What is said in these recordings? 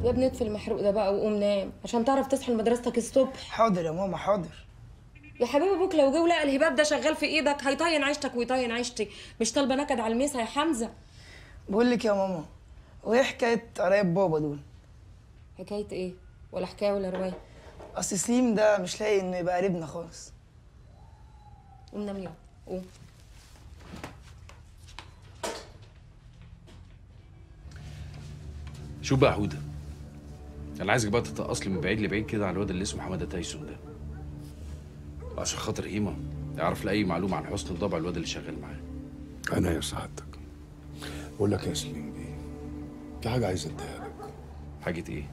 يا ابني اطفي المحروق ده بقى وقوم نام عشان تعرف تصحى لمدرستك الصبح. حاضر يا ماما حاضر. يا حبيبي ابوك لو جه ولقى الهباب ده شغال في ايدك هيطين عيشتك ويطين عيشتي. مش طالبه نكد على الميسه يا حمزه. بقول لك يا ماما، وايه حكايه قرايب بابا دول؟ حكايه ايه؟ ولا حكايه ولا روايه؟ اصل سليم ده مش لاقي انه يبقى قريبنا خالص. قوم نام يلا قوم. شوف بقى يا حوده، انا عايزك بقى تتقصلي من بعيد لبعيد كده على الواد اللي اسمه حماده تايسون ده، عشان خاطر هيما يعرف لاي معلومه عن حسن الضبع الواد اللي شغال معاه. انا يا سعادتك بقول لك يا سليم بيه، في حاجه عايز اديها لك. حاجه ايه؟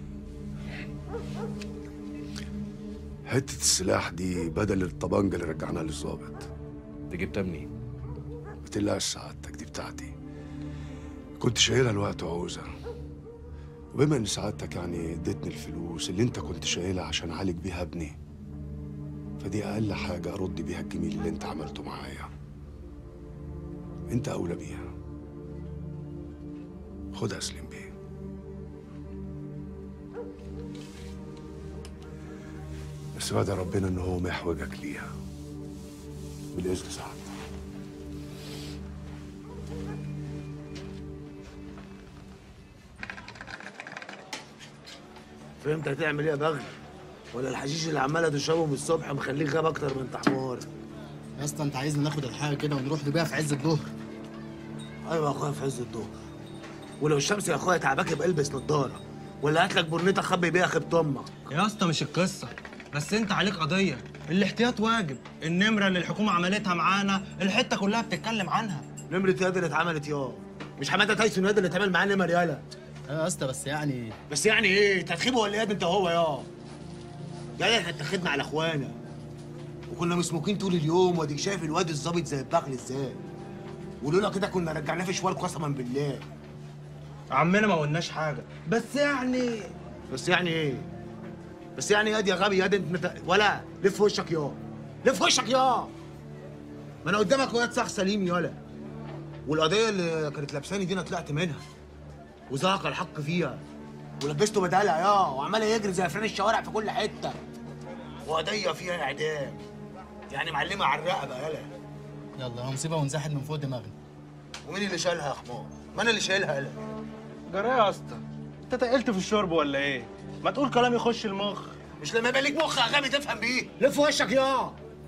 حته السلاح دي بدل الطبنجه اللي رجعناها للظابط. انت جبتها منين؟ ما تقلقش سعادتك، دي بتاعتي، كنت شايلها الوقت عوزه، وبما ان سعادتك يعني اديتني الفلوس اللي انت كنت شايلها عشان اعالج بيها ابني، فدي اقل حاجه ارد بيها الجميل اللي انت عملته معايا. انت اولى بيها، خدها يا سليم بيه. بس بعد ربنا ان هو ما يحوجك ليها. بالاذن سعادتك. فهمت هتعمل ايه يا بغل؟ ولا الحشيش اللي عماله تشربه من الصبح مخليك غاب اكتر من انت حمار؟ يا اسطى انت عايزنا ناخد الحاجه كده ونروح نبيعها في عز الظهر؟ ايوه يا اخويا في عز الظهر. ولو الشمس يا اخويا تعباك يبقى البس نضاره، ولا هات لك برنيطه خبي بيها خيبه امك. يا اسطى مش القصه، بس انت عليك قضيه، الاحتياط واجب، النمره اللي الحكومه عملتها معانا الحته كلها بتتكلم عنها. نمره ياد اللي اتعملت مش حماده تايسون ياد اللي اتعمل معاه نمر يالا. يا اسطى بس يعني ايه؟ انت هتخيبه ولا ياد انت وهو يا احنا اتخذنا على اخوانا وكنا مسموكين طول اليوم، واديك شايف الواد الظابط زي البغل ازاي، ولولا كده كنا رجعناه في شوال قسما بالله. عمنا ما قلناش حاجه، بس يعني ايه؟ بس يعني ياد يا غبي ياد انت ولا لف وشك لف وشك ما انا قدامك واد صح سليم يالا. والقضيه اللي كانت لابساني دي انا طلعت منها وزهق الحق فيها ولبسته بدالها وعمال يجري زي فران الشوارع في كل حته، وقضيه فيها اعدام يعني معلمه على الرقبه يالا. يلا نسيبها ونزحد من فوق دماغنا. ومين اللي شالها يا حمار؟ ما انا اللي شايلها يالا. جرى يا اسطى انت تقلت في الشرب ولا ايه؟ ما تقول كلام يخش المخ. مش لما يبقى ليك مخ يا غبي تفهم بيه. لف وشك يا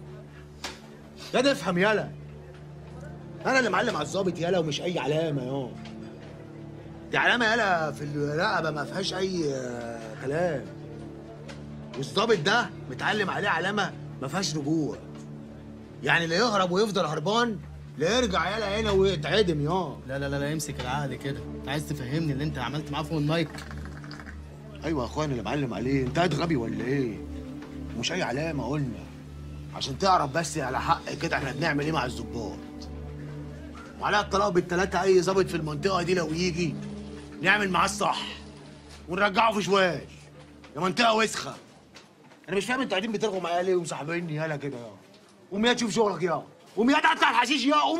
تفهم يالا. انا اللي معلم على الظابط يالا ومش اي علامه دي علامه يالا في الرقبه ما فيهاش اي كلام. والظابط ده متعلم عليه علامه ما فيهاش رجوع، يعني لا يهرب ويفضل هربان لا يرجع يالا هنا ويتعدم لا لا لا لا امسك العقل كده، انت عايز تفهمني اللي انت عملت معاه فوق المايك؟ ايوه يا اخويا اللي معلم عليه. انت قاعد غبي ولا ايه؟ مش اي علامه قلنا عشان تعرف بس على حق كده احنا بنعمل ايه مع الظباط. وعليها الطلاق بالثلاثه، اي ظابط في المنطقه دي لو يجي نعمل معاه الصح ونرجعه في شوال يا منطقه وسخه. انا مش فاهم انتوا قاعدين بترغوا معايا ليه ومصاحبيني يالا كده قوم يا تشوف شغلك قوم يا تقطع الحشيش قوم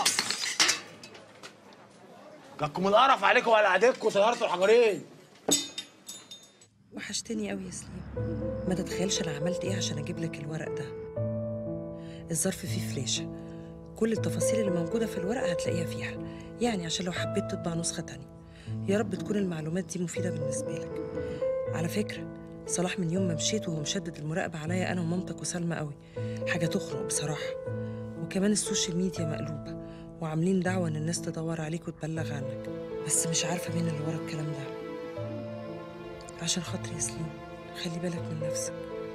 جاكم القرف عليكم وعلى عادتكم طيرتوا الحجرين. وحشتني قوي يا سليم، ما تتخيلش انا عملت ايه عشان اجيب لك الورق ده. الظرف فيه فلاشه، كل التفاصيل اللي موجوده في الورقه هتلاقيها فيها، يعني عشان لو حبيت تطبع نسخه تانية. يا رب تكون المعلومات دي مفيده بالنسبه لك. على فكره صلاح من يوم ما مشيت وهو مشدد المراقبه عليا انا ومامتك وسلمى قوي، حاجه تخنق بصراحه. وكمان السوشيال ميديا مقلوبه وعاملين دعوه ان الناس تدور عليك وتبلغ عنك، بس مش عارفه مين اللي ورا الكلام ده. عشان خاطري يا سليم خلي بالك من نفسك.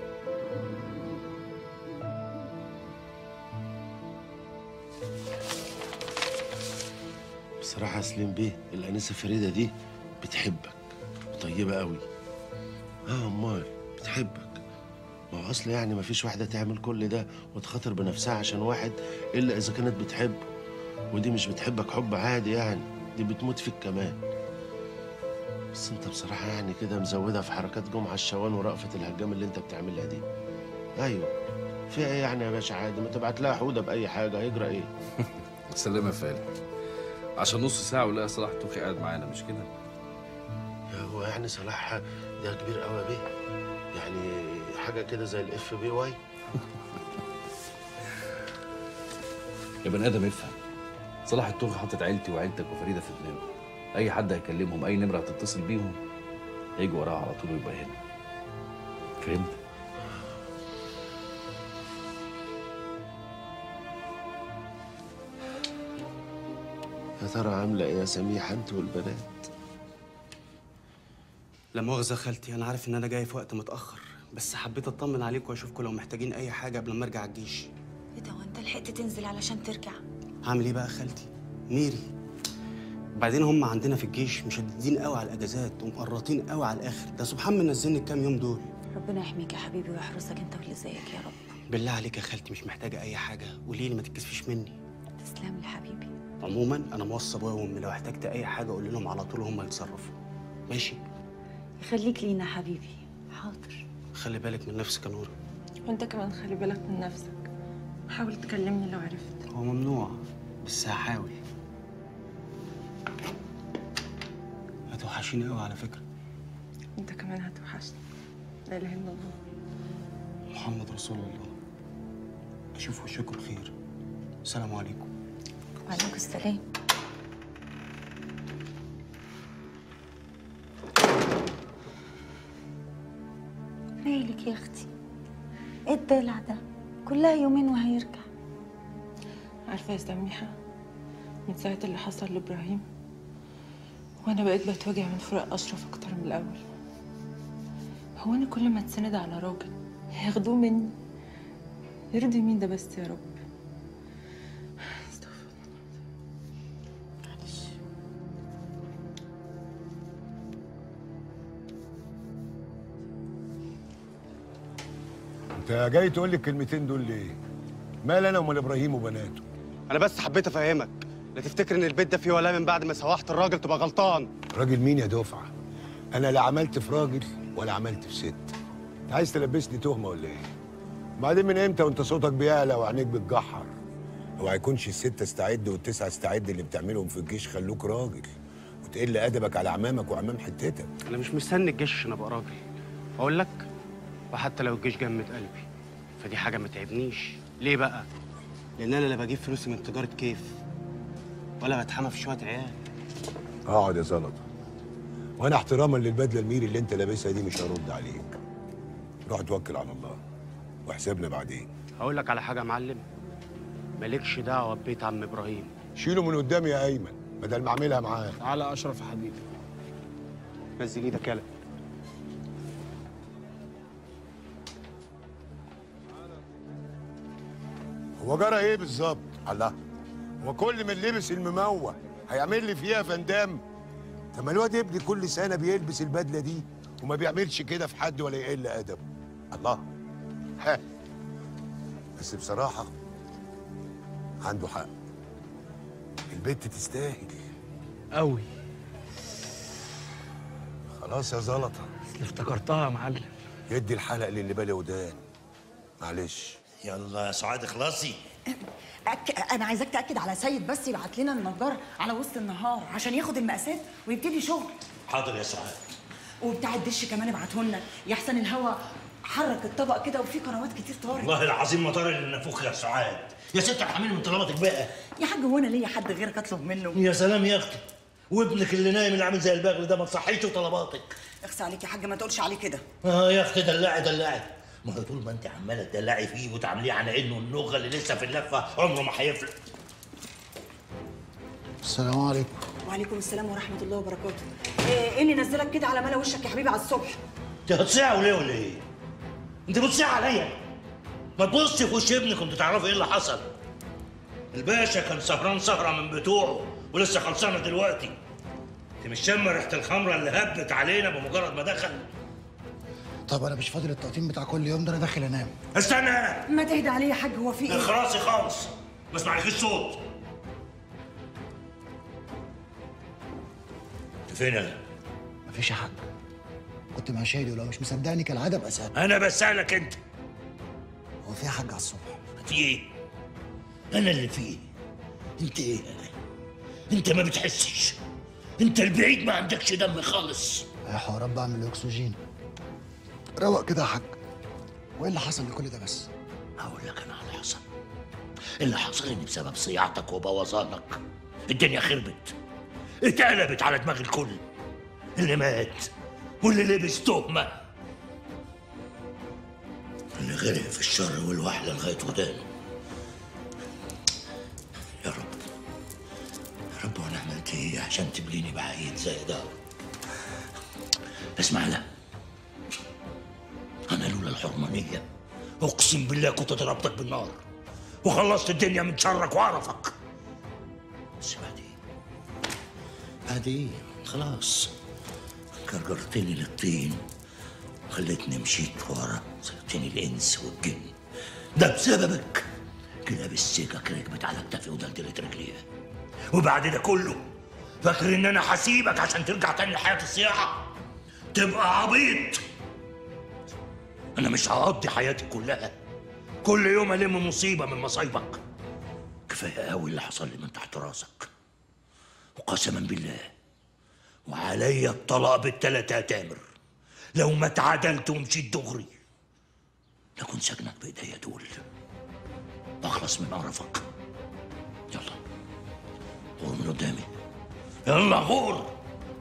بصراحة يا سليم بيه الأنسة فريدة دي بتحبك وطيبة قوي. أمال بتحبك. ما هو أصل يعني ما فيش واحدة تعمل كل ده وتخاطر بنفسها عشان واحد إلا إذا كانت بتحبه، ودي مش بتحبك حب عادي يعني، دي بتموت فيك كمان. بس أنت بصراحة يعني كده مزودة في حركات جمعة الشوان ورأفة الهجام اللي أنت بتعملها دي. أيوه فيها إيه يعني يا باشا؟ عادي ما تبعت لها حودة بأي حاجة، هيجرى إيه؟ سلام يا فالح، عشان نص ساعة ولا صلاح توخي قاعد معانا مش كده؟ هو يعني صلاح ده كبير قوي بيه؟ يعني حاجه كده زي الاف بي واي؟ يا بني ادم افهم. صلاح الطوخي حاطط عيلتي وعيلتك وفريده في دماغه. اي حد هيكلمهم، اي نمره هتتصل بيهم هيجوا وراها على طول ويبقى هنا. فهمت؟ يا ترى عامله ايه يا سميحه انت والبنات؟ لا مؤاخذة خالتي، أنا عارف إن أنا جاي في وقت متأخر، بس حبيت أطمن عليكم وأشوفكم لو محتاجين أي حاجة قبل ما أرجع الجيش. ايه ده وانت لحقت تنزل علشان ترجع؟ هعمل إيه بقى يا خالتي؟ ميري. وبعدين هم عندنا في الجيش مشددين قوي على الأجازات ومقرطين قوي على الآخر، ده سبحان منزلني الكام يوم دول. ربنا يحميك يا حبيبي ويحرسك انت واللي زيك يا رب. بالله عليك يا خالتي مش محتاجة أي حاجة، قولي لي ما تتكسفيش مني. تسلم لي حبيبي. عموما أنا موصي أبويا وأمي، لو احتجت أي حاجة قول لهم على طول هم يتصرفوا. ماشي؟ يخليك لينا حبيبي. حاضر. خلي بالك من نفسك يا نورة. وانت كمان خلي بالك من نفسك، وحاول تكلمني لو عرفت. هو ممنوع بس هحاول. هتوحشيني قوي على فكرة. انت كمان هتوحشني. لا اله الا الله محمد رسول الله. اشوف وشكم بخير. السلام عليكم. وعليكم السلام. مالك يا اختي؟ ايه الدلع ده؟ كلها يومين وهيرجع. عارفه يا سميحه، من ساعه اللي حصل لابراهيم وانا بقيت بتوجع من فراق اشرف اكتر من الاول. هو انا كل ما اتسند على راجل هياخدوه مني؟ يرضي مين ده بس يا رب؟ استغفر الله. معلش. انت جاي تقول لي الكلمتين دول ليه؟ مال انا ومال ابراهيم وبناته؟ انا بس حبيت افهمك، لا تفتكر ان البيت ده فيه ولا من بعد ما سوحت الراجل تبقى غلطان. راجل مين يا دفعه؟ انا لا عملت في راجل ولا عملت في ست. انت عايز تلبسني تهمه ولا ايه؟ بعدين من امتى وانت صوتك بيعلى وعينيك بتجحر؟ اوعى يكونش الستة استعد والتسعة استعد اللي بتعملهم في الجيش خلوك راجل وتقل ادبك على عمامك وعمام حتتك. انا مش مستني الجيش عشان ابقى راجل. اقول لك، وحتى لو الجيش جمد قلبي فدي حاجه ما تعبنيش. ليه بقى؟ لان انا لا بجيب فلوسي من تجاره كيف ولا بتحمى في شويه عيال. اقعد يا زلطه، وانا احتراما للبدله الميري اللي انت لابسها دي مش هرد عليك. روح توكل على الله وحسابنا بعدين. هقول لك على حاجه يا معلم، مالكش دعوه ببيت عم ابراهيم. شيله من قدامي يا ايمن بدل ما اعملها معاه. تعالى اشرف يا حبيبي. نزل ايدك يلا. هو جرى ايه بالظبط؟ الله، هو كل من لبس المموه هيعمل لي فيها فندام؟ طب ما الواد ابني كل سنه بيلبس البدله دي وما بيعملش كده في حد ولا يقل ادبه. الله. ها، بس بصراحه عنده حق، البت تستاهل قوي. خلاص يا زلطه، افتكرتها يا معلم. يدي الحلق للي بالي ودان. معلش. يلا يا سعاد اخلصي. انا عايزاك تاكد على سيد بس يبعت لنا النجار على وسط النهار عشان ياخد المقاسات ويبتدي شغل. حاضر يا سعاد. وبتاع الدش كمان ابعته لنا، يحسن الهوا حرك الطبق كده وفي قنوات كتير طارت. والله العظيم ما طار الا النافوخ يا سعاد. يا ست ارحميني من طلباتك بقى. يا حاج هو انا ليا حد غيرك اطلب منه؟ يا سلام يا اختي، وابنك اللي نايم اللي عامل زي البغل ده ما تصحيش طلباتك. اخسى عليك يا حاج ما تقولش عليه كده. يا اختي دلعي دلعي. ما هو طول ما انت عماله تدلعي فيه وتعامليه على انه النغه اللي لسه في اللفه عمره ما هيفلق. السلام عليكم. وعليكم السلام ورحمه الله وبركاته. ايه اللي نزلك كده على ملا وشك يا حبيبي على الصبح؟ انت هتصيعوا ليه ولا ايه؟ انت بتصيع عليا؟ ما تبصي في وش ابنك وانت تعرفي ايه اللي حصل. الباشا كان سهران سهره من بتوعه ولسه خلصانه دلوقتي. انت مش شامه ريحه الخمره اللي هبت علينا بمجرد ما دخل؟ طب انا مش فاضل التقطيم بتاع كل يوم ده، انا داخل انام. استنى. ما تهدى عليه يا حاج، هو في ايه؟ خلاصي خالص، ما اسمعلكيش صوت. انت فين انا؟ مفيش يا حاج، كنت مع شادي ولو مش مصدقني كالعاده ابقى اسال. انا بسالك انت. هو في يا حاج على الصبح؟ في ايه؟ انا اللي فيه. انت ايه؟ انت ما بتحسش. انت البعيد ما عندكش دم خالص. يا حوارات بعمل اكسجين. روق كده يا حاج. وايه اللي حصل لكل ده بس؟ هقول لك انا على اللي حصل. اللي حصل ان بسبب صياعتك وبوظانك الدنيا خربت، اتقلبت على دماغ الكل. اللي مات واللي لبس تهمه، اللي غرق في الشر والوحله لغايه ودانه. يا رب يا رب، وانا عملت ايه عشان تبليني بعيد زي ده؟ اسمع، لا انا لولا الحرمانيه اقسم بالله كنت ضربتك بالنار وخلصت الدنيا من شرك وقرفك. بس بعدين خلاص كرجرتني للطين، خلتني مشيت ورا، سبتني الانس والجن. ده بسببك كلاب السكك ركبت على كتافي ودلدلت رجليها. وبعد ده كله فاكر ان انا هسيبك عشان ترجع تاني لحياه الصياعه؟ تبقى عبيط. انا مش هقضي حياتي كلها كل يوم الم مصيبه من مصايبك. كفايه قوي اللي حصل لي من تحت راسك، وقسما بالله وعليا الطلاق بالتلاتة يا تامر. لو ما اتعدلت ومشيت دغري لكن سجنك بايديا دول، واخلص من قرفك. يلا غور من قدامي، يلا غور.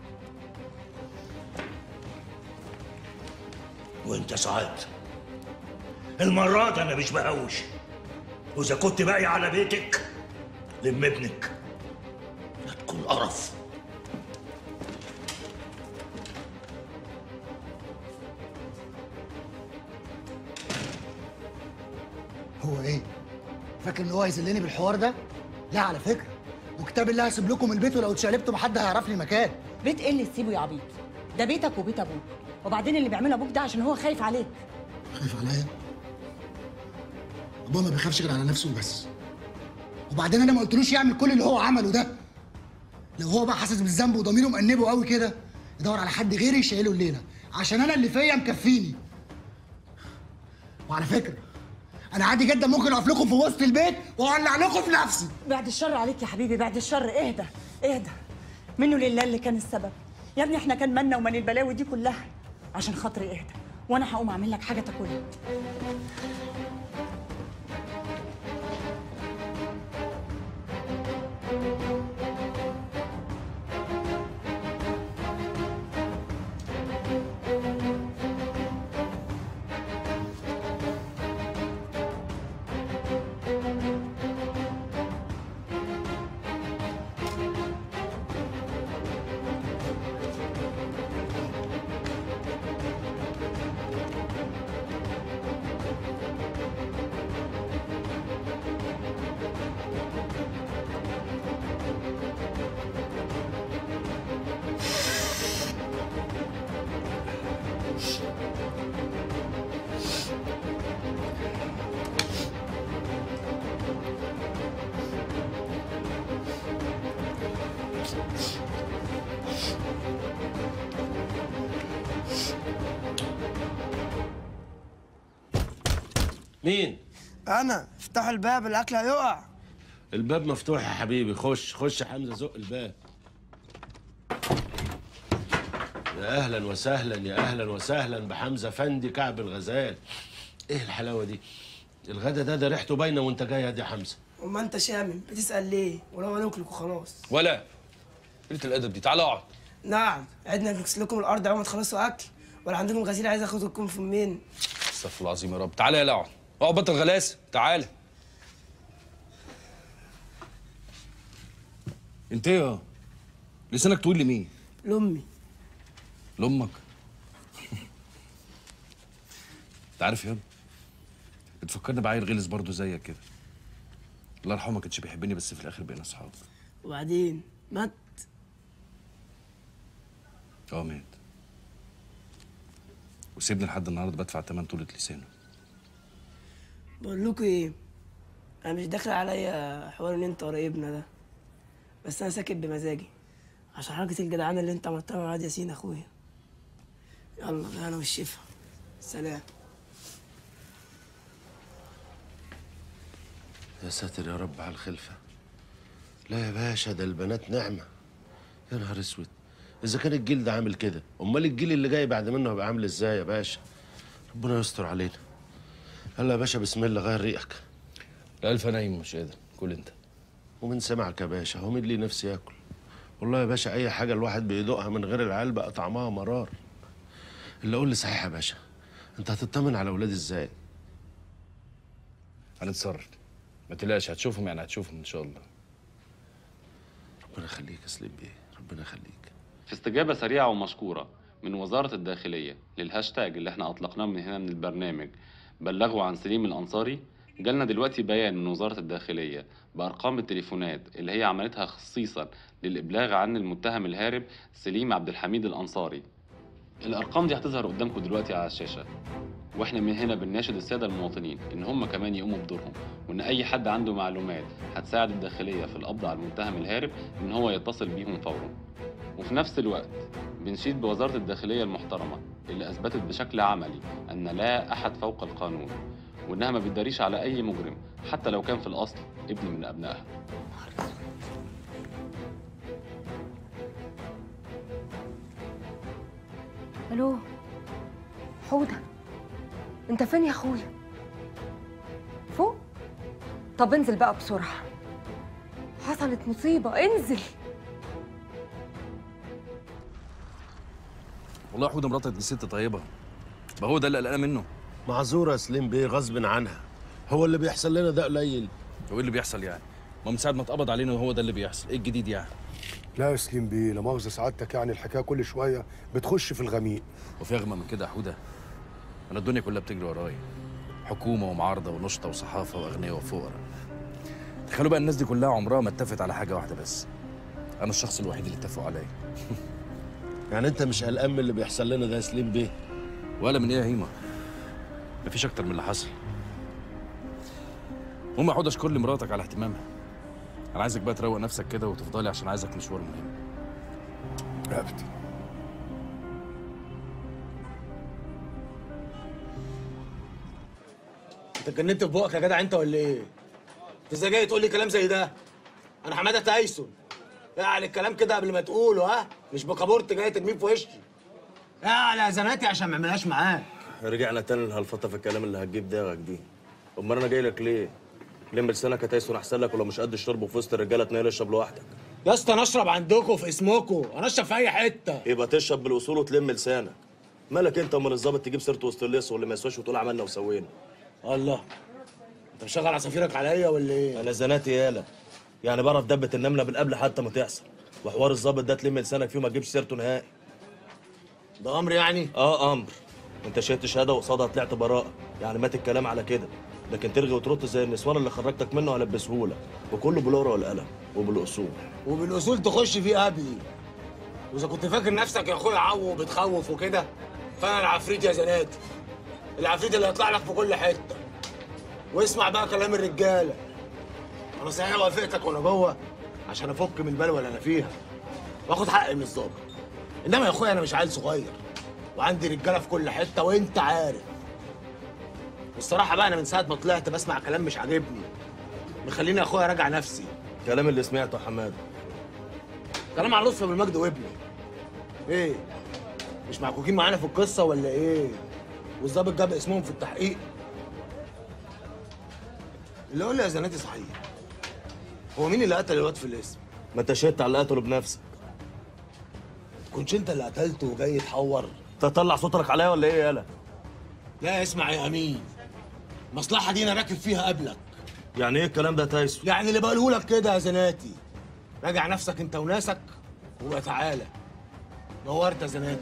وانت سعاد، المرة دي انا مش بهوش، واذا كنت باقي على بيتك لم ابنك، لا تكون قرف. هو ايه؟ فاكر ان هو هيذلني بالحوار ده؟ لا على فكره، وكتاب الله هسيب لكم البيت، ولو اتشقلبتوا محد هيعرف لي مكان. بيت ايه اللي تسيبه يا عبيط؟ ده بيتك وبيت ابوك، وبعدين اللي بيعمله ابوك ده عشان هو خايف عليك. خايف عليا؟ ابويا ما بيخافش غير على نفسه وبس. وبعدين انا ما قلتلوش يعمل كل اللي هو عمله ده. لو هو بقى حاسس بالذنب وضميره مأنبه قوي كده، يدور على حد غيري يشيله الليله، عشان انا اللي فيا مكفيني. وعلى فكره انا عادي جدا ممكن اقف لكم في وسط البيت واولع لكم في نفسي. بعد الشر عليك يا حبيبي، بعد الشر. اهدى اهدى، منه لله اللي كان السبب. يا ابني احنا كان مالنا ومن البلاوي دي كلها. عشان خاطري اهدى، وانا هقوم اعمل لك حاجه تاكلها. مين؟ انا. افتحوا الباب، الاكل هيقع. الباب مفتوح يا حبيبي، خش خش يا حمزه، زق الباب. يا اهلا وسهلا، يا اهلا وسهلا بحمزه فندي كعب الغزال. ايه الحلاوه دي؟ الغدا ده ريحته باينه وانت جاي يا حمزه. وما انت شامم بتسال ليه؟ ولو هناكلك وخلاص. ولا قلة الادب دي، تعالى اقعد. نعم، عدنا نغسل لكم الارض اول ما تخلصوا اكل، ولا عندكم غسيل عايز اخدكم في منين؟ استغفر الله العظيم يا رب. تعالى يلا اقعد، اقعد بطل غلاسه، تعالى. انت ايه لسانك طويل لمين؟ لامي. لامك؟ انت عارف يا بتفكرني بعيل غلس برضه زيك كده. الله يرحمه ما كانش بيحبني، بس في الاخر بقينا اصحاب. وبعدين مات؟ مات، وسيبني لحد النهارده بدفع ثمن طولة لسانه. بقول لكم ايه، انا مش داخل عليا حوار ان انت قرايبنا ده، بس انا ساكت بمزاجي عشان حركه الجدعانه اللي انت عملتها مع واد ياسين اخويا. يلا انا والشفا، سلام. يا ساتر يا رب على الخلفه. لا يا باشا، ده البنات نعمه. يا نهار اسود، اذا كان الجيل ده عامل كده، امال الجيل اللي جاي بعد منه هيبقى عامل ازاي يا باشا؟ ربنا يستر علينا. يلا يا باشا بسم الله غير ريقك. الف نايم مش قادر، كل انت. ومن سمعك يا باشا، هو مين ليه نفسي ياكل؟ والله يا باشا اي حاجه الواحد بيدوقها من غير العيال بقى طعمها مرار. اللي قول لي صحيح يا باشا، انت هتطمن على اولادي ازاي؟ هنتصرف، ما تقلقش، هتشوفهم يعني هتشوفهم ان شاء الله. ربنا يخليك يا سليم بيه، ربنا يخليك. في استجابة سريعة ومشكورة من وزارة الداخلية للهاشتاج اللي احنا أطلقناه من هنا من البرنامج بلغوا عن سليم الأنصاري، جالنا دلوقتي بيان من وزارة الداخلية بأرقام التليفونات اللي هي عملتها خصيصا للإبلاغ عن المتهم الهارب سليم عبد الحميد الأنصاري. الأرقام دي هتظهر قدامكم دلوقتي على الشاشة، واحنا من هنا بنناشد السادة المواطنين إن هم كمان يقوموا بدورهم، وإن أي حد عنده معلومات هتساعد الداخلية في القبض على المتهم الهارب إن هو يتصل بيهم فورا. وفي نفس الوقت بنشيد بوزارة الداخلية المحترمة اللي أثبتت بشكل عملي أن لا أحد فوق القانون، وإنها ما بتداريش على أي مجرم حتى لو كان في الأصل ابن من أبنائها. الو حوده، انت فين يا اخويا؟ فوق؟ طب انزل بقى بسرعه، حصلت مصيبه، انزل. والله يا حوده مراتك دي ست طيبه، ما هو ده اللي قلقان منه. معذوره يا سليم بيه غصب عنها، هو اللي بيحصل لنا ده قليل. هو ايه اللي بيحصل يعني؟ ما من ساعه ما اتقبض علينا هو ده اللي بيحصل، ايه الجديد يعني؟ لا يا سليم بيه، لا مؤاخذه سعادتك، يعني الحكايه كل شويه بتخش في الغميق. وفي اغمى من كده يا حوده؟ انا الدنيا كلها بتجري ورايا، حكومه ومعارضه ونشطه وصحافه واغنياء وفقراء. تخيلوا بقى الناس دي كلها عمرها ما اتفقت على حاجه واحده بس، انا الشخص الوحيد اللي اتفقوا عليا. يعني انت مش قلقان من اللي بيحصل لنا ده يا سليم بيه؟ ولا من ايه يا هيما، مفيش اكتر من اللي حصل. المهم يا حوده اشكر لي مراتك على اهتمامها. انا عايزك بقى تروق نفسك كده وتفضلي عشان عايزك مشوار مهم. رقبتي. انت اتجننت في بقك يا جدع انت ولا ايه؟ انت ازاي جاي تقول لي كلام زي ده؟ انا حماده تايسون. يعني الكلام كده قبل ما تقوله، ها؟ مش بكابورت جاي ترميه في وشي. على زناتي عشان ما اعملهاش معاك. رجعنا تاني لهالفطه في الكلام اللي هتجيب دماغك دي. امال انا جاي لك ليه؟ لم لسانك يا تايسون احسن لك، ولو مش قد الشرب في وسط الرجاله تنيل اشرب لوحدك. يا اسطى انا اشرب عندكم في اسمكم، انا اشرب في اي حته. يبقى تشرب بالاصول وتلم لسانك. مالك انت امال الظابط تجيب سيرته وسط اللص واللي ما يسواش وتقول عملنا وسوينا؟ الله، انت مشغل عصافيرك عليا ولا ايه؟ انا زناتي يالا، يعني بعرف دبه النمله من قبل حتى ما تحصل، وحوار الظابط ده تلم لسانك فيه وما تجيبش سيرته نهائي. ده امر يعني؟ امر. انت شهدت شهاده وقصادها طلعت براءه، يعني مات الكلام على كده. لكن ترغي وترد زي النسوان اللي خرجتك منه هلبسهولك، وكله بالورقه والقلم وبالاصول. وبالاصول تخش فيه قبلي. واذا كنت فاكر نفسك يا اخويا عو وبتخوف وكده، فانا العفريت يا زناتي، العفريت اللي هيطلع لك في كل حته. واسمع بقى كلام الرجاله. انا صحيح وافقتك وانا جوه عشان افك من البلوه اللي انا فيها واخد حقي من الظابط، انما يا اخويا انا مش عيل صغير، وعندي رجاله في كل حته وانت عارف. والصراحه بقى انا من ساعه ما طلعت بسمع كلام مش عاجبني، مخليني يا اخويا راجع نفسي. الكلام اللي سمعته يا حماده كلام على لطفي بالمجد وابني. ايه؟ مش معكوكين معانا في القصه ولا ايه؟ والظابط جاب اسمهم في التحقيق. اللي قول لي يا زناتي صحيح، هو مين اللي قتل الواد في الاسم؟ ما انت شهدت على اللي قتله بنفسك. كنتش انت اللي قتلته وجاي تحور؟ تطلع صوتك عليا ولا ايه يالا؟ لا اسمع يا امين، المصلحه دي انا راكب فيها قبلك. يعني ايه الكلام ده يا تايسون؟ يعني اللي بقوله لك كده يا زناتي، راجع نفسك انت وناسك وبقى تعالى. نورت يا زناتي.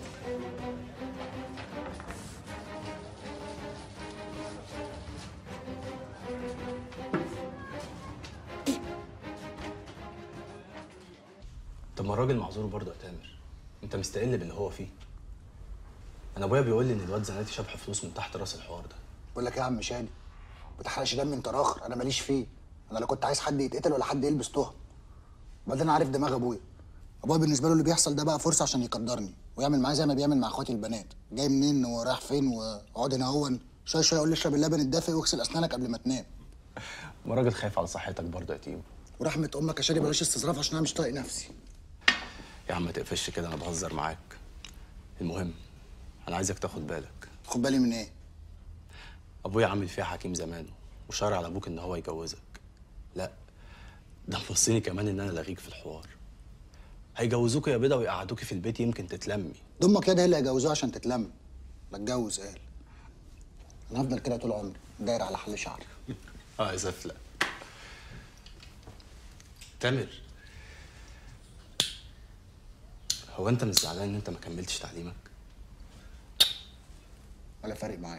طب ما الراجل معذور برضه يا تامر، انت مستقل باللي هو فيه. انا ابويا بيقول لي ان الواد زناتي شبح فلوس من تحت راس الحوار ده. بقول لك ايه يا عم شادي، ما تحرقش دم انت راخر، انا ماليش فيه. انا لا كنت عايز حد يتقتل ولا حد يلبس تهم. وبعدين انا عارف دماغ ابويا. ابويا بالنسبه له اللي بيحصل ده بقى فرصه عشان يقدرني ويعمل معايا زي ما بيعمل مع اخواتي البنات. جاي منين ورايح فين واقعد هنا هون شويه شويه اقول لي اشرب اللبن الدافئ واغسل اسنانك قبل ما تنام. ما راجل خايف على صحتك برضه يا تيم. ورحمه امك يا شادي بلاش استظراف عشان انا مش طايق نفسي. يا عم ما تقفش كده، انا بهزر معاك. المهم انا عايزك تاخد بالك. خد بالي من ايه؟ ابويا عامل فيها حكيم زمانه وشارع على ابوك ان هو يجوزك. لا ده مبصيني كمان ان انا لاغيك في الحوار. هيجوزوك يا بيضه ويقعدوكي في البيت يمكن تتلمي. ضمك يا ده اللي هيجوزوه عشان تتلم. لا اتجوز قال. انا هفضل كده طول عمري داير على حل شعري. يا سفلة. تامر، هو انت مش زعلان ان انت ما كملتش تعليمك؟ ولا فارق معايا.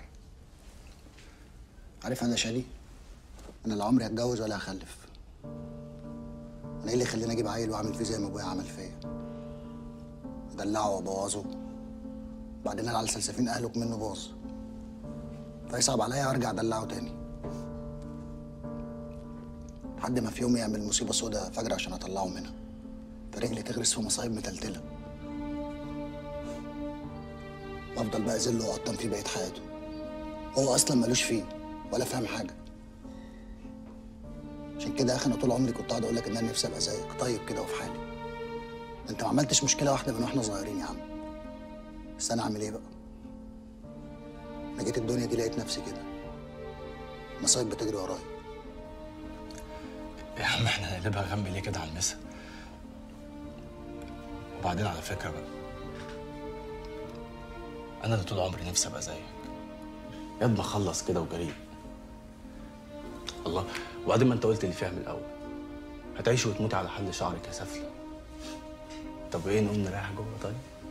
عارف انا شادي؟ انا لا عمري هتجوز ولا هخلف. انا ايه اللي يخليني اجيب عيل واعمل فيه زي ما ابويا عمل فيا؟ ادلعه وابوظه. بعدين على سلسفين اهلك منه باظ. فيصعب عليا وارجع ادلعه تاني. لحد ما في يوم يعمل مصيبه سودا فجر عشان اطلعه منها. فرجلي تغرس في مصايب متلتله. وافضل بقى ازله واقطم فيه بقيه حياته. هو اصلا ملوش فيه ولا فاهم حاجه. عشان كده يا اخي انا طول عمري كنت قاعد اقول لك ان انا نفسي ابقى زيك طيب كده وفي حالي. انت ما عملتش مشكله واحده من واحنا صغيرين يا عم. بس انا اعمل ايه بقى؟ انا جيت الدنيا دي لقيت نفسي كده. مصايب بتجري ورايا. يا عم احنا هنقلبها غم ليه كده على المسا؟ وبعدين على فكره بقى، انا اللي طول عمري نفسي ابقى زيك. ياد ما اخلص كده وجريء. الله، وبعدين ما انت قلت اللي فيها من الاول، هتعيش وتموت على حل شعرك يا سفله. طب ايه، نقوم نريح جوه طيب؟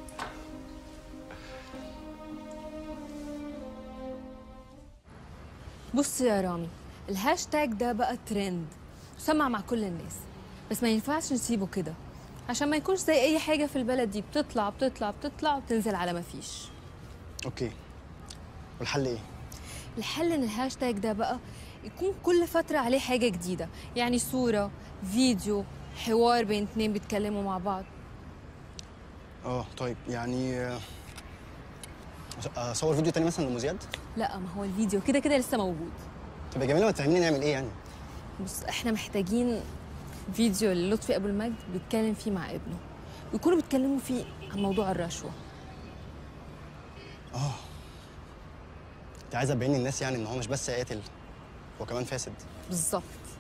بص يا رامي، الهاشتاج ده بقى ترند وسمع مع كل الناس، بس ما ينفعش نسيبه كده عشان ما يكونش زي اي حاجه في البلد دي بتطلع بتطلع بتطلع وبتنزل على ما فيش. اوكي، والحل ايه؟ الحل ان الهاشتاج ده بقى يكون كل فتره عليه حاجه جديده، يعني صوره، فيديو، حوار بين اتنين بيتكلموا مع بعض. طيب يعني اصور فيديو تاني مثلا لمزياد؟ لا، ما هو الفيديو كده كده لسه موجود. طب يا جميله ما تفهميني نعمل ايه يعني؟ بص، احنا محتاجين فيديو للطفي ابو المجد بيتكلم فيه مع ابنه، ويكونوا بيتكلموا فيه عن موضوع الرشوه. انت عايزه تبيني للناس يعني ان هو مش بس قاتل، هو كمان فاسد. بالظبط.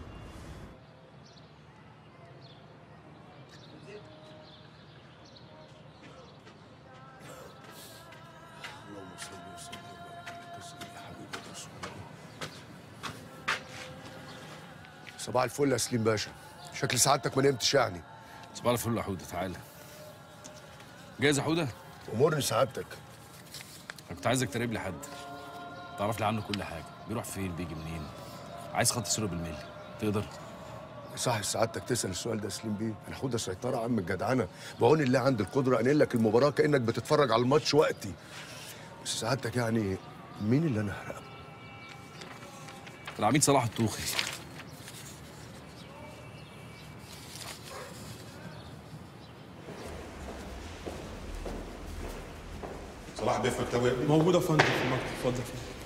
صباح الفل يا سليم باشا. شكل سعادتك ما نمتش يعني. صباح الفل يا حوده، تعالى. جاهز يا حوده؟ امورني سعادتك. انا كنت عايزك تقرب لي حد تعرف لي عنه كل حاجه، بيروح فين بيجي منين، عايز خط سيره بالملي، تقدر؟ صح سعادتك تسال السؤال ده يا سليم بيه. انا حوده سيطره عم الجدعنه، بعون الله عندي القدره انقل لك المباراه كانك بتتفرج على الماتش وقتي. بس سعادتك يعني مين اللي انا هرقبه؟ العميد صلاح الطوخي. صلاح بيه في مكتبه يا ابني؟ موجودة يا فندم في المكتب، اتفضل.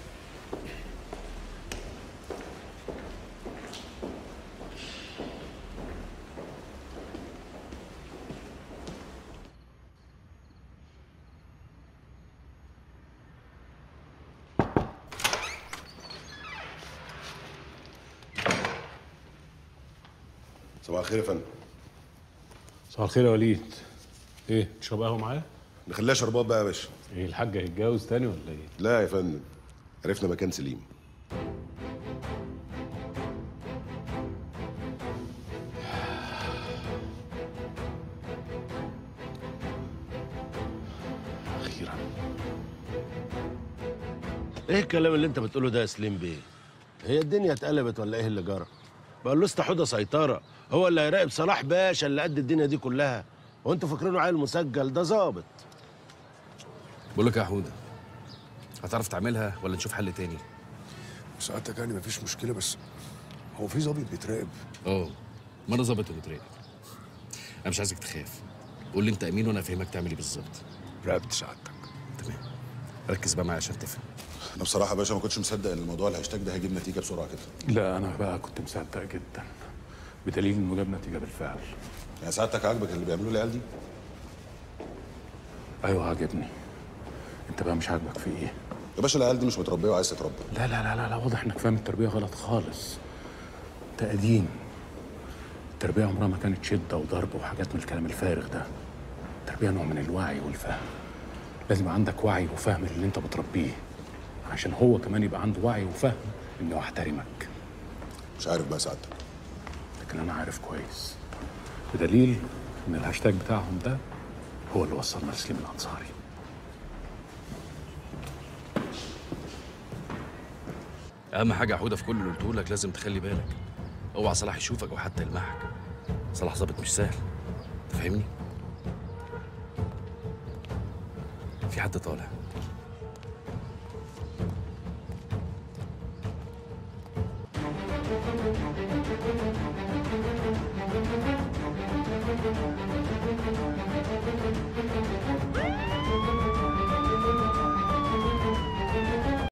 صباح الخير يا فندم. صباح الخير يا وليد. ايه، تشرب قهوه معايا؟ نخليها شربات بقى يا باشا. ايه، الحاج هيتجوز تاني ولا ايه؟ لا يا فندم، عرفنا مكان سليم. اخيرا. ايه الكلام اللي انت بتقوله ده يا سليم بيه؟ هي الدنيا اتقلبت ولا ايه اللي جرى؟ بقول له استحوده سيطره، هو اللي هيراقب صلاح باشا اللي قد الدنيا دي كلها، وانتوا فاكرينه عيل مسجل؟ ده ظابط. بقول لك يا حوده، هتعرف تعملها ولا نشوف حل تاني؟ سعادتك يعني مفيش مشكله، بس هو في ظابط بيتراقب؟ ما انا ظابط وبتراقب. انا مش عايزك تخاف، قول لي انت امين وانا افهمك تعمل ايه بالظبط. راقبت سعادتك. تمام، ركز بقى معايا عشان تفهم. انا بصراحه يا باشا ما كنتش مصدق ان الموضوع الهاشتاج ده هيجيب نتيجه بسرعه كده. لا انا بقى كنت مصدق جدا، بدليل انه جاب نتيجه بالفعل. يعني سعادتك عاجبك اللي بيعملوه العيال دي؟ ايوه عاجبني. انت بقى مش عاجبك في ايه؟ يا باشا العيال دي مش متربيه وعايز تتربى. لا لا لا لا لا، واضح انك فاهم التربيه غلط خالص. انت قديم. التربيه عمرها ما كانت شده وضرب وحاجات من الكلام الفارغ ده. التربيه نوع من الوعي والفهم. لازم يبقى عندك وعي وفهم اللي انت بتربيه، عشان هو كمان يبقى عنده وعي وفهم انه يحترمك. مش عارف بقى سعادتك، لكن انا عارف كويس، بدليل ان الهاشتاج بتاعهم ده هو اللي وصلنا لسليم الانصاري. اهم حاجه يا حوده في كل اللي قلته لك لازم تخلي بالك، اوعى صلاح يشوفك او حتى يلمحك. صلاح ظابط مش سهل، تفهمني؟ في حد طالع.